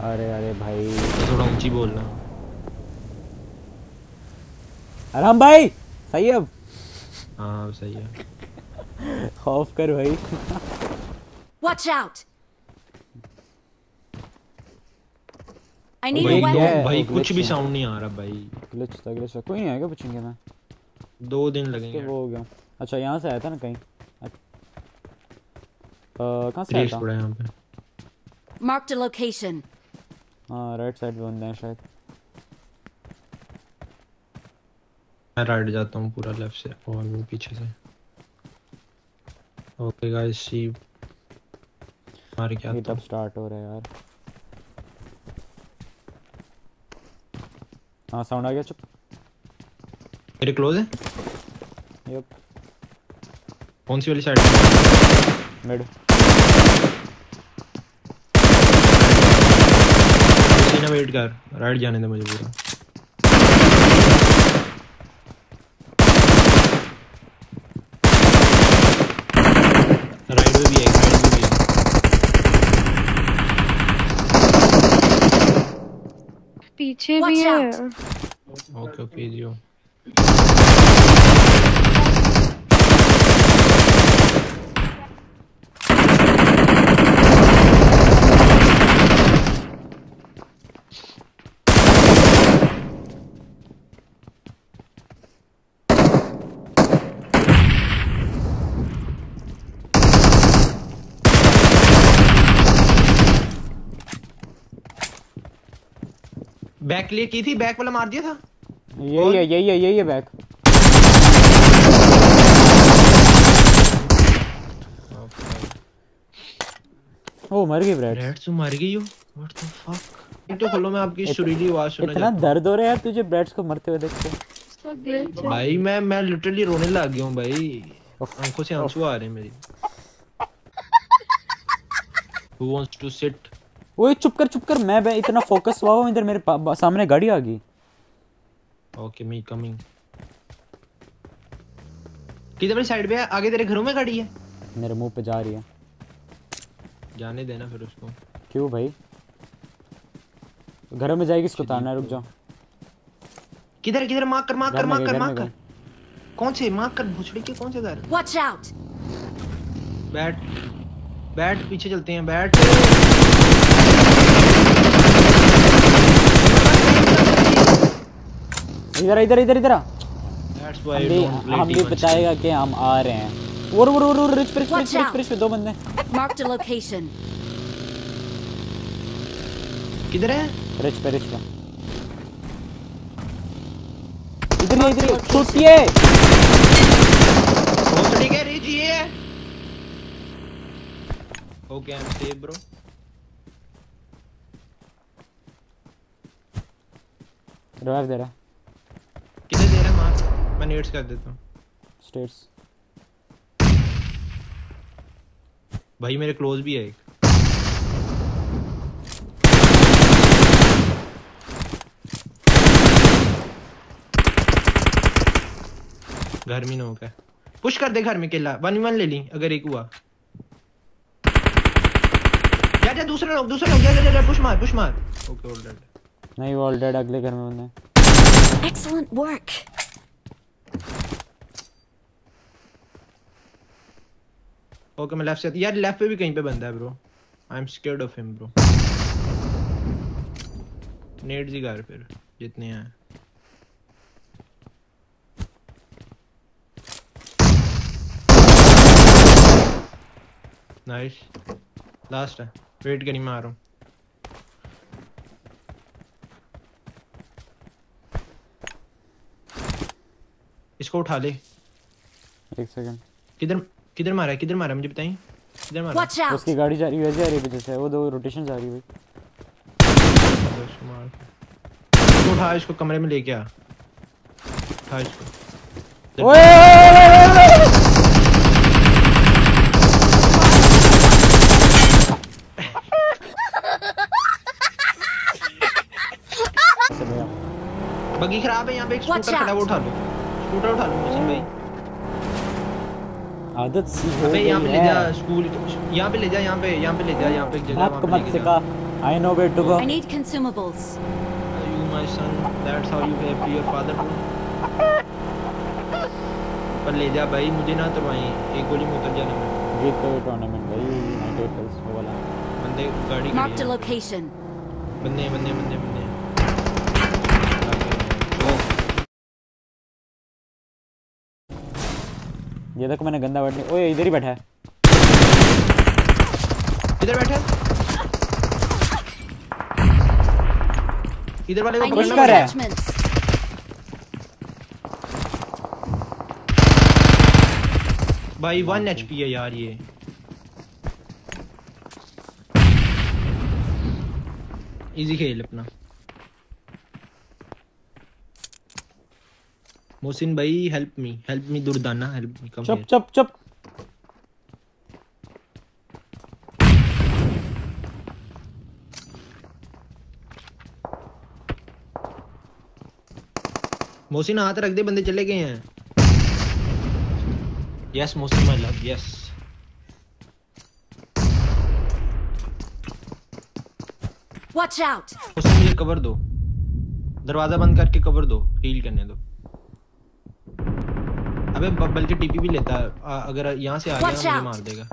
अरे अरे भाई थोड़ा ऊंची बोलना। आराम भाई सही है अब। हाँ सही है। खौफ कर भाई। Watch out! I need a भाई weapon. भाई वो कुछ glitch भी है। साउंड नहीं आ रहा भाई। ग्लिच था कोई नहीं आएगा पूछेंगे मैं 2 दिन तो लगेंगे। वो हो गया। अच्छा यहाँ से आया था ना कहीं कहाँ से आया रेस था? पड़ा है यहाँ पे। Marked a location. हाँ राइट साइड में बंदे हैं शायद। मैं राइट जाता हूँ पूरा लेफ्ट से और वो पीछे से। ओके गाइस सी मार के ये आता तब हूँ। स्टार्ट हो रहा है यार। हाँ साउंड आ गया चुप। मेरे क्लोज है। यप कौन सी वाली साइड? मिड। सीना वेट कर राइट जाने दे मुझे पूरा। राइट में भी है राइट में भी है। पीछे भी Watch है। out. ओके ओके जियो। बैक क्लियर की थी बैक वाला मार दिया था। यही है बैक। ओ मर गई ब्रेड। ब्रेड तुम मर गई हो व्हाट द फक। एक तो खोलो मैं आपकी सुरीली आवाज सुनना इतना चाहता हूं। दर्द हो रहा है यार तुझे ब्रेड्स को मरते हुए देख के। भाई मैं लिटरली रोने लग गया हूं भाई। आंखों से आंसू आ रहे हैं मेरी। Who wants to sit? ओए चुप कर मैं इतना फोकस हुआ हूं इधर मेरे सामने गाड़ी आ गई। Okay me coming. किधर वाली साइड पे है? आगे तेरे घरों में गाड़ी है? मेरे मुंह पे जा रही है। जाने देना फिर उसको। क्यों भाई? घरों में जाएगी इसको तारना। रुक जाओ। किधर किधर मार्क घर कर। कौन से मार्क कर भुसड़ी के कौन से घर? Watch out! बैठ पीछे चलते हैं बैठ। इधर आ। That's why I don't play हम भी T1 बताएगा कि हम आ रहे हैं। और रिच पे 2 बंदे। Marked a location. किधर है? रिच पे इधर ही छूटिए। भुसड़ी के रीजिए। Okay I am safe bro. Revive दे रहा। किधर दे रहा है मार? मैं नेट्स कर देता हूँ। स्टेट्स भाई मेरे क्लोज भी है एक। घर में नोक है। पुश कर दे घर में केला 1v1 ले ली अगर एक हुआ। जा दूसरा लोग जा पुश मार। Okay all dead. नहीं वो ऑल डेड अगले घर में बंदे। Excellent work. ओके मैं लेफ्ट से यार लेफ्ट पे भी कहीं पे बंदा है bro. I am scared of him bro. नेट्स ही घर फिर जितने हैं। नाइस लास्ट है वेट करी मैं आ रहा हूँ। इसको उठा ले। एक सेकंड। किधर मारा है मुझे बताइए। किधर मारा? Watch out! उसकी गाड़ी जा रही है वैसे आ रही है पीछे से। वो 2 रोटेशन जा रही है इसको उठा इसको कमरे में लेके आ। उठा इसको। ओए बग्गी खराब है यहाँ पे एक Watch स्कूटर खड़ा है वो उठा लो। स्कूटर उठा लो मुझे भाई। आदत सी हो अबे गई यहाँ पे ले है। जा स्कूल यहाँ पे ले जा यहाँ पे एक जगह बात वहाँ को पे मत लेके सिखा। जा। I know where to go. I need consumables. You my son, that's how you have your father do. पर ले जा भाई, मुझे ना तो वहीं एक गोली में उतर जाना मैं। जीत गए टूर्नामेंट भाई, यूनाइटेड प्लस वो वाला। बंदे गाड़ी Marked a खड़ी है। location. बंदे बंदे बंदे बंदे। ये तक मैंने गंदा वर्ड नहीं। ओए इधर ही बैठा है। इधर बैठा है। इधर वाले को I पकड़ना need कर रहा है। attachments. भाई 1 HP है यार ये। इजी खेल अपना। मोहसिन भाई help me Durdana help me कम। चुप चुप चुप। मोहसिन हाथ रख दे, बंदे चले गए हैं। Yes Mohsin my love, yes. Watch out. Mohsin मुझे कवर दो, दरवाजा बंद करके कवर दो, हील करने दो। अबे बल्कि टीपी भी लेता है, अगर यहाँ से आ गया Watch ना मुझे out. मार देगा।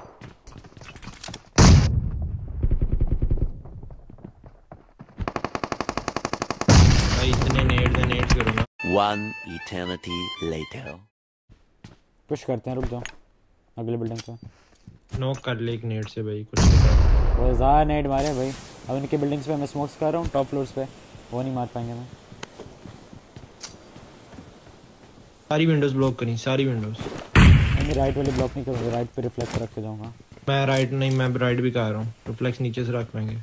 भाई इतने नेट करो ना। One eternity later. पुश करते हैं, रुक जाओ अगले बिल्डिंग पे। नॉक कर ले एक नेट से भाई, कुछ नहीं। वो ज़्यादा नेट मारे भाई। अब इनके बिल्डिंग्स पे मैं स्मोक्स कर रहा हूँ, टॉप फ्लोर्स पे वो नहीं मार पाएंगे मैं। सारी विंडोज ब्लॉक करी, सारी विंडोज। मैं राइट वाली ब्लॉक नहीं करूँगा, राइट पे रिफ्लेक्ट रख के जाऊँगा। मैं राइट नहीं, मैं राइट भी कर रहा हूँ, रिफ्लेक्स नीचे से रख लेंगे।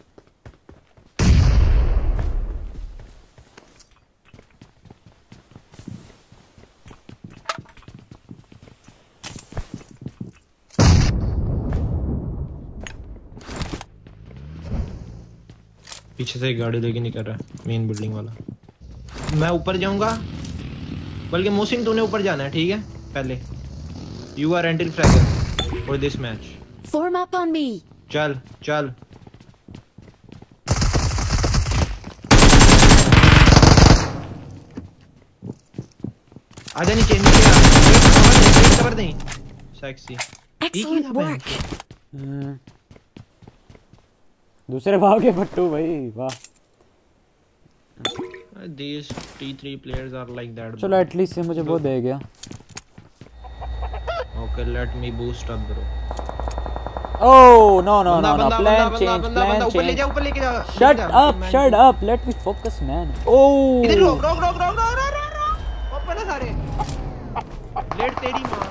पीछे से एक गाड़ी लेके नहीं कर रहा, मेन बिल्डिंग वाला। मैं ऊपर जाऊंगा, बल्कि मोहसिन तूने ऊपर जाना है, ठीक है? पहले you are entry fragger for this match. Form up on me. चल चल आजा नीचे कवर नहीं। Sexy Excellent work. दूसरे भाव के भट्टू भाई, वाह। These T3 players are like that. चलो एटलीस्ट ये मुझे वो दे गया। Okay, let me boost up bro. Oh no no no no, बंदा plan change, plan ऊपर ले change. जा, ऊपर लेके जा। Shut up, let me focus man. Oh इधर रोक रोक रोक रोक रोक रोक रोक, ऊपर ना सारे। लेट तेरी माँ।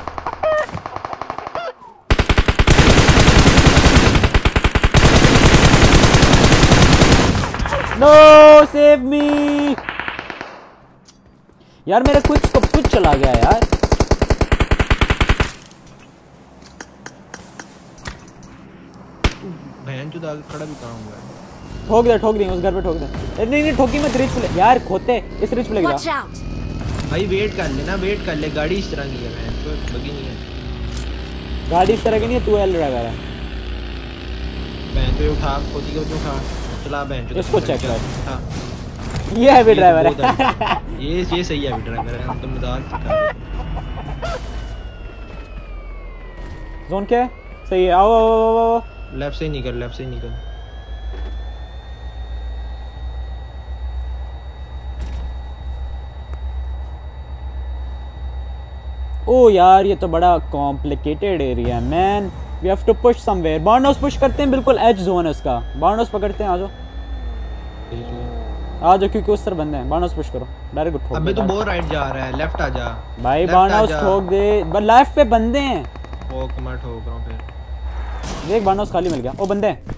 No, save me. यार मेरा क्विक स्कोप स्विच चला गया यार। बहन चुदा खड़ा भी कहाँ हुआ है? ठोक दे उस घर पे ठोक दे। नहीं ठोकी मत, रिच पे यार खोते इस रिच पे लग Watch जा। out. भाई वेट कर लेना, वेट कर ले, गाड़ी इस तरह की है बहन चोद, बगी नहीं है। गाड़ी इस तरह की नहीं है, तू एल ड्राइवर है। बहन तो उठा, खोदी को उठा, चला बहन चोद। इसको चेक कर। हाँ ये हैवी ड्राइवर है। ये सही है ड्राइवर है, तुम मजाक सिखा रहे हो। जोन क्या है? सही है, आओ। लेफ्ट से निकल, लेफ्ट से निकल। ओ यार ये तो बड़ा कॉम्प्लिकेटेड एरिया है man, we have to push somewhere. Barn house push करते हैं, बिल्कुल एज जोन है उसका। बार्न हाउस पकड़ते हैं, आ जाओ क्योंकि उस तरफ बंदे हैं। बार्न हाउस पुश करो, डायरेक्ट ठोक। अबे तो बहुत राइट जा रहा है, लेफ्ट आ जा भाई। बार्न हाउस ठोक दे, लेफ्ट पे बंदे हैं। ओ कमाल ठोक रहा हूं फिर। देख बार्न हाउस खाली मिल गया, ओ बंदे हैं।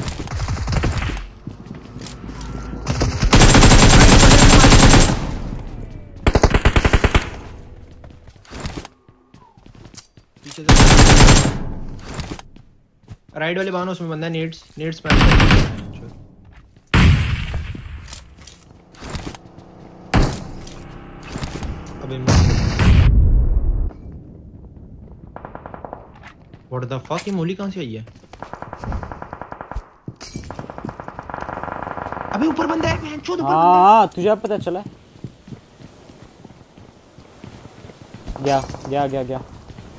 पीछे से राइट वाले बानो उसमें बंदा नीड्स पैन। अबे व्हाट द फक, ये मोली कहां से आई है? अबे ऊपर बंदा है, बहन चोद ऊपर बंदा हाँ तुझे अब पता चला। गया गया गया गया।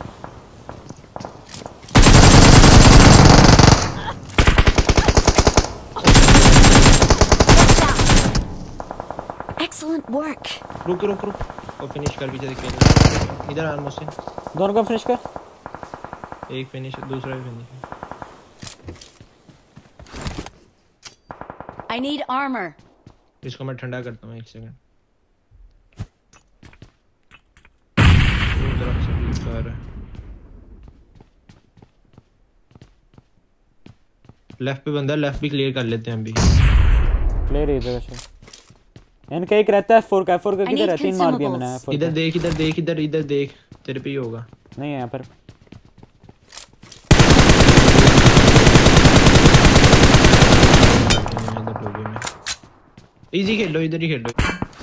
Excellent work. है। रुक रुक रुक, और फिनिश कर पीछे देख के। इधर आ मोहसिन, दोनों को फिनिश कर। एक फिनिश दूसरा भी फिनिश। I need armor. इसको मैं ठंडा करता हूँ, एक सेकंड। लेफ्ट पे बंदा, लेफ्ट भी क्लियर कर लेते हैं अभी। ले रही है वैसे। इनका एक रहता है 4 का किधर है? 3 मार दिया मैंने। इधर देख, इधर देख, इधर इधर देख, तेरे पे ही होगा। नहीं है यहाँ पर। इजी खेलो, इधर ही खेलो।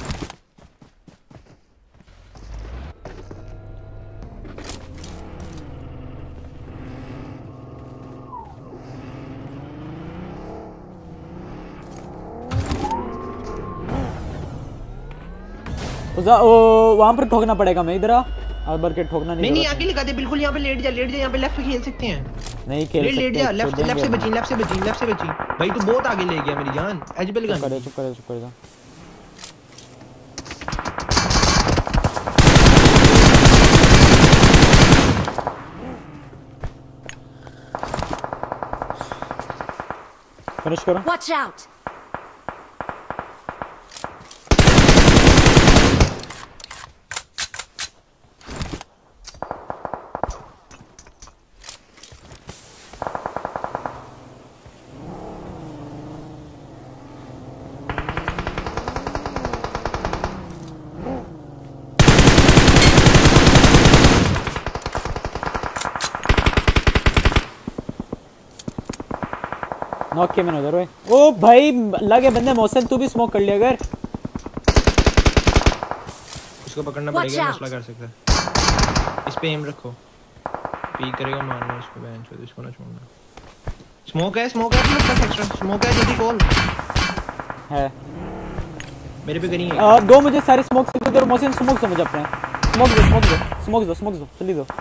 वहां पर ठोकना पड़ेगा। मैं इधर आ और बर के ठोकना नहीं। नहीं आगे लगा दे बिल्कुल, यहाँ पे लेट जा, लेट जा, यहाँ पे लेफ्ट पे खेल सकते हैं। नहीं खेल सकते। लेट जा, लेफ्ट से बची, लेफ्ट से बची, लेफ्ट से बची। भाई तू बहुत आगे ले गया मेरी जान। एज पे लगा। चुप कर जा। फिनिश करो। Watch out. नॉक किया मैंने उधर। ओ भाई लगे बंदे। मोहसिन तू भी स्मोक कर लिया अगर। इसको पकड़ना पड़ेगा, मसला कर सकता है। इस पे एम रखो, पी करेगा मारना इसको। बहन चोद, इसको ना छोड़ना। स्मोक है मेरे पास, एक्स्ट्रा स्मोक है। जल्दी कॉल है मेरे पे करी है। दो मुझे सारे स्मोक से दो। मोहसिन स्मोक से मुझे अपने स्मोक दो जल्दी दो।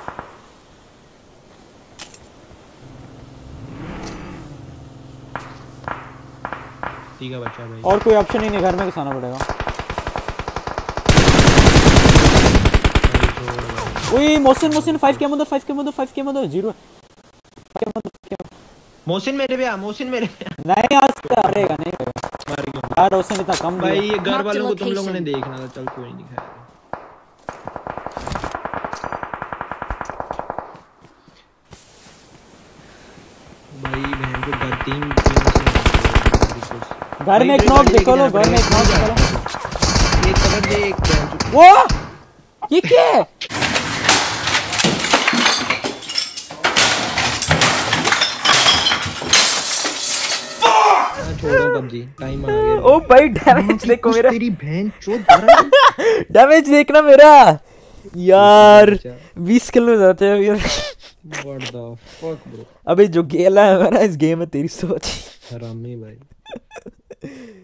ठीक है बच्चा भाई, और कोई ऑप्शन ही नहीं, घर में घुसाना पड़ेगा। ओए मोहसिन 5 के मदद 0। मोहसिन मेरे पे आ, मोहसिन मेरे पे आ। नहीं आज करेगा नहीं मार गया यार। रोशन इतना कम भाई। दिया। ये घर Mark the वालों को तुम लोगों ने location. देखना था। चल कोई नहीं खाया। भाई बहन को घर 3 घर में एक नॉक देखो लो। घर में एक नॉक देखो लो। एक कवर दे, एक बहन वो ये क्या है? छोड़ो पबजी, टाइम आ गया। ओ भाई डैमेज देखो मेरा। तेरी बहन चोद। डैमेज देखना मेरा यार। 20 किलो में जाते हैं यार। What the fuck bro. अबे जो गेला है ना इस गेम में, तेरी सोच। हरामी भाई।